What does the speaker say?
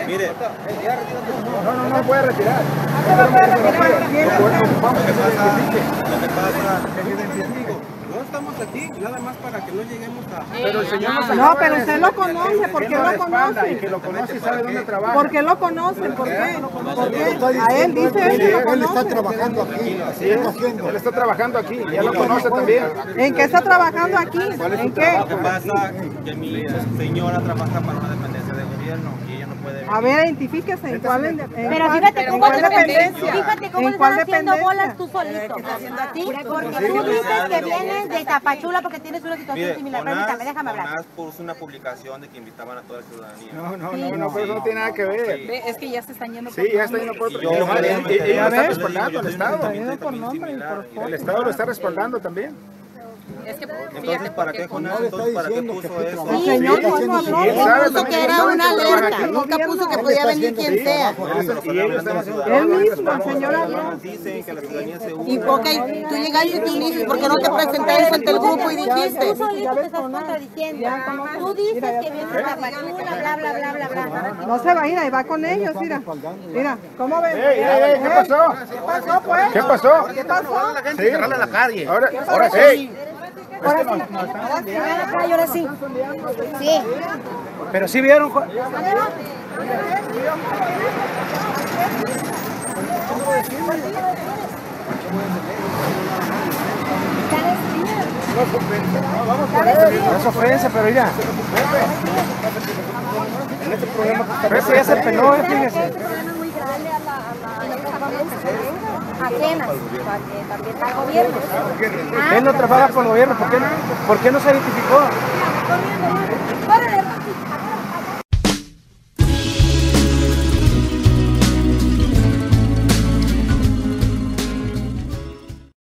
Mire. No puede retirar. Lo que pasa, no estamos aquí, nada más para que no lleguemos a... Pero el señor no, pero usted lo conoce, ¿por qué lo conoce? Y que lo conoce y sabe dónde trabaja. ¿Por qué lo conoce? ¿Por qué? A él dice él que lo conoce. Él está trabajando aquí. Sí, él está trabajando aquí, ya lo conoce también. ¿En qué está trabajando aquí? ¿En qué? Lo que pasa que mi señora trabaja para una dependencia del gobierno y ella no puede venir. A ver, identifíquese en cuál Pero fíjate cómo ¿en cuál dependencia? Fíjate cómo estás haciendo bolas tú solito. ¿Sí? Porque tú dices que vienes de Tapachula porque tienes una situación similar. Permítame, déjame hablar. ONAS puso una publicación de que invitaban a toda la ciudadanía. No, pero eso no tiene nada que ver. Es que ya se están yendo por Sí, ya está yendo por otro. Yo Ella lo está respaldando al Estado. Por nombre y por foto. El Estado lo está respaldando también. Es que Entonces, ¿para qué ONAS? Entonces, ¿para qué puso eso? El señor no habló. Y él sabe Puso también que era sabe una que trabaja alerta, aquí. nunca puso que podía venir quien sea. Y ellos están haciendo Él mismo, el señor habló. Dicen que la ciudadanía se une. Y ok, tú llegaste y tú dices, ¿por qué no te presentaste ante el grupo y dijiste? Tú solito te estás contradiciendo. Tú dices que vienes de Tapachula, bla, bla, bla, bla, bla. No se va a ir, ahí va con ellos, mira. Mira, ¿cómo ven? ¿Qué pasó? ¿Qué pasó, pues? ¿Qué pasó? ¿Qué pasó? Sí, cerrarle la calle. Ahora sí. Ahora sí. Sí. Pero sí vieron. No es ofensa, pero mira. En este problema que ya se peló, fíjese. Ajenas, también está el gobierno. Él no trabaja con el gobierno, ¿por qué no se identificó? Córrele,